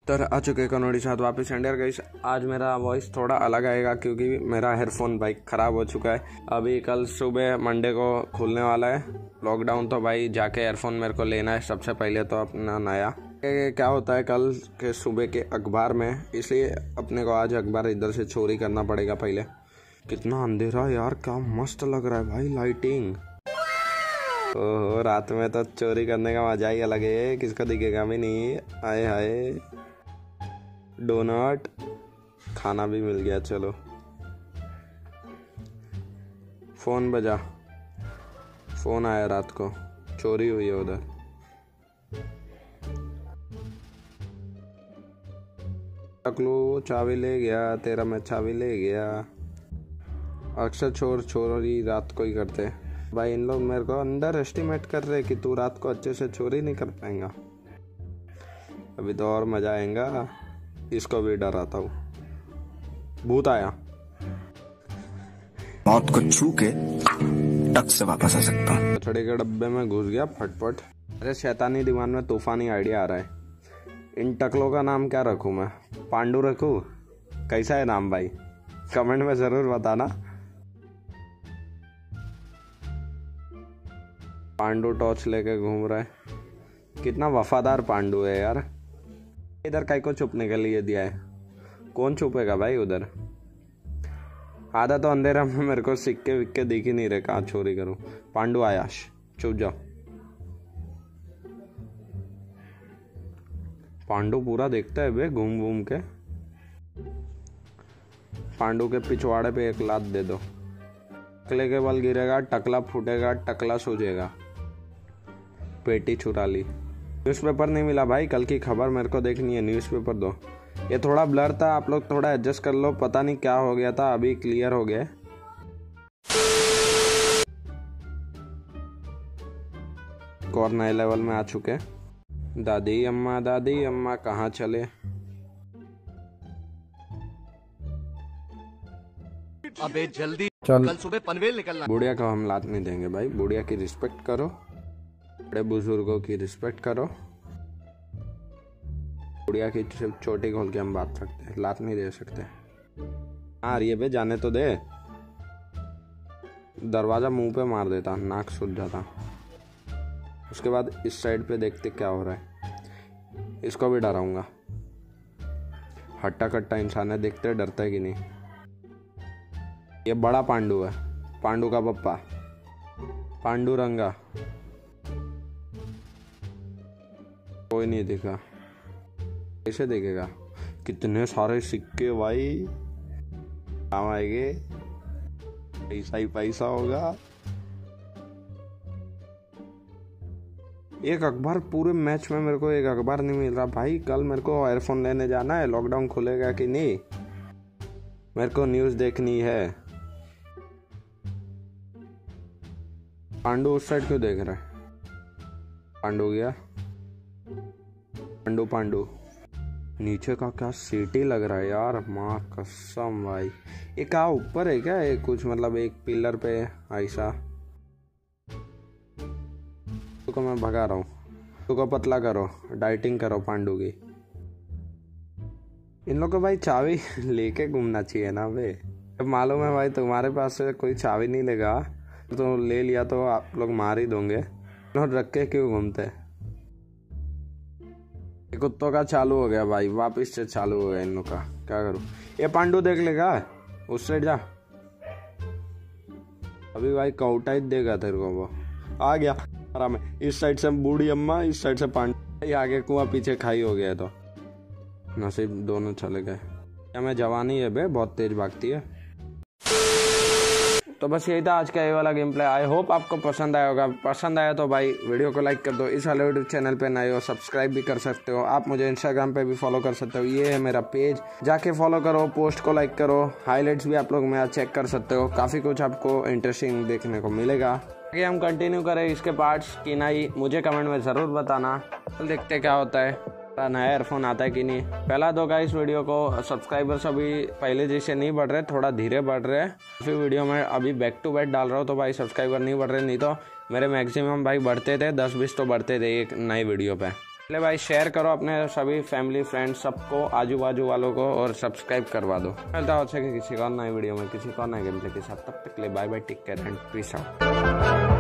तर आ चुके कनोड़ी साथ वापस इंडिया गाइस। आज मेरा वॉइस थोड़ा अलग आएगा क्योंकि मेरा हेडफोन भाई ख़राब हो चुका है। अभी कल सुबह मंडे को खुलने वाला है लॉकडाउन, तो भाई जाके एयरफोन मेरे को लेना है सबसे पहले तो अपना नया। क्या होता है कल के सुबह के अखबार में, इसलिए अपने को आज अखबार इधर से चोरी करना पड़ेगा पहले। कितना अंधेरा यार, क्या मस्त लग रहा है भाई लाइटिंग। ओहो, रात में तो चोरी करने का मजा ही अलग है, किसको दिखेगा भी नहीं। आए हाय, डोनट खाना भी मिल गया। चलो फोन बजा, फोन आया रात को, चोरी हुई है उधर। टकलू चाबी ले गया, तेरा मैं चाबी ले गया। अक्सर चोरी रात को ही करते भाई। इन लोग मेरे को अंडर एस्टिमेट कर रहे कि तू रात को अच्छे से चोरी नहीं कर पाएगा। अभी तो और मजा आएगा। इसको भी डराता हूँ, भूत आया। मौत को छू के टक से वापस आ सकता हूँ। छड़े के डब्बे में घुस गया फटफट। अरे शैतानी दिमाग में तूफानी आइडिया आ रहा है। इन टकलों का नाम क्या रखूँ मैं? पांडू रखूँ? कैसा है नाम भाई? कमेंट में जरूर बताना। पांडू टॉर्च लेके घूम रहा है। कितना वफादार पांडू है यार। इधर काय को छुपने के लिए दिया है? कौन छुपेगा भाई उधर? आधा तो अंधेरा में मेरे को सिक्के विक्के दिख ही नहीं रहे, कहाँ चोरी करूं। पांडू आया, चुप जाओ। पांडू पूरा देखता है बे घूम घूम के। पांडू के पिछवाड़े पे एक लात दे दो। टकले के बल गिरेगा, टकला फूटेगा, टकला सूझेगा। पेटी चुरा ली। न्यूज़पेपर नहीं मिला भाई, कल की खबर मेरे को देखनी है। न्यूज़पेपर दो। ये थोड़ा ब्लर था, आप लोग थोड़ा एडजस्ट कर लो। पता नहीं क्या हो गया था, अभी क्लियर हो गया। और नए लेवल में आ चुके। दादी अम्मा कहाँ चले? अबे जल्दी चल, कल सुबह पनवेल निकलना। बुढ़िया को हम लात नहीं देंगे भाई। बुढ़िया की रिस्पेक्ट करो, बड़े बुजुर्गों की रिस्पेक्ट करो। बुढ़िया की सिर्फ चोटी खोल के हम बात सकते हैं, लात नहीं दे सकते। आ रही है बे, जाने तो दे। दरवाजा मुंह पे मार देता, नाक सूझ जाता। उसके बाद इस साइड पे देखते क्या हो रहा है। इसको भी डराऊंगा। हट्टा कट्टा इंसान है, देखते डरता है कि नहीं। ये बड़ा पांडू है, पांडू का पप्पा पांडू रंगा। कोई नहीं दिखा, कैसे देखेगा? कितने सारे सिक्के भाई, काम आएंगे। पैसा ही पैसा होगा। एक अखबार पूरे मैच में मेरे को एक अखबार नहीं मिल रहा भाई। कल मेरे को एयरफोन लेने जाना है, लॉकडाउन खुलेगा कि नहीं मेरे को न्यूज़ देखनी है। पांडू उस साइड क्यों देख रहा है? पांडू गया। पांडू नीचे का क्या सिटी लग रहा है यार, माँ कसम भाई। ये कहाँ ऊपर है क्या? ये कुछ मतलब एक पिलर पे ऐसा। तो मैं भगा रहा हूँ। तो को पतला करो, डाइटिंग करो पांडू की। इन लोग को भाई चाबी लेके घूमना चाहिए ना बे। अब मालूम है भाई तुम्हारे पास से कोई चाबी नहीं लेगा तो ले लिया तो आप लोग मार ही दोगे। रख के क्यों घूमते? कुत्तों का चालू हो गया भाई, वापिस से चालू हो गया इन लोग का। क्या करूं? ये पांडू देख लेगा, उस साइड जा। अभी भाई काउटा ही देगा तेरे को। वो आ गया आराम है। इस साइड से बूढ़ी अम्मा, इस साइड से पांडू। आगे कुआं पीछे खाई हो गया। तो नसीब दोनों चले गए। क्या मैं जवानी है बे, बहुत तेज भागती है। तो बस यही था आज का ये वाला गेम प्ले। आई होप आपको पसंद आया होगा। पसंद आया तो भाई वीडियो को लाइक कर दो। इस वाले यूट्यूब चैनल पे नए हो सब्सक्राइब भी कर सकते हो। आप मुझे इंस्टाग्राम पे भी फॉलो कर सकते हो, ये है मेरा पेज, जाके फॉलो करो। पोस्ट को लाइक करो। हाईलाइट्स भी आप लोग मेरा चेक कर सकते हो, काफ़ी कुछ आपको इंटरेस्टिंग देखने को मिलेगा। आगे हम कंटिन्यू करें इसके पार्ट्स कि नहीं, मुझे कमेंट में ज़रूर बताना। तो देखते क्या होता है, नया एयरफोन आता है कि नहीं। पहला दो का इस वीडियो को सब्सक्राइबर्स अभी पहले जैसे नहीं बढ़ रहे, थोड़ा धीरे बढ़ रहे हैं। फिर वीडियो में अभी बैक टू बैक डाल रहा हूँ तो भाई सब्सक्राइबर नहीं बढ़ रहे, नहीं तो मेरे मैक्सिमम भाई बढ़ते थे 10-20 तो बढ़ते थे एक नए वीडियो पे। चले भाई शेयर करो अपने सभी फैमिली फ्रेंड्स सबको, आजू बाजू वालों को, और सब्सक्राइब करवा दो। मिलता हो सके किसी और नए वीडियो में, किसी और नए गेम प्ले के साथ। तब तक के लिए bye bye, take care and peace out.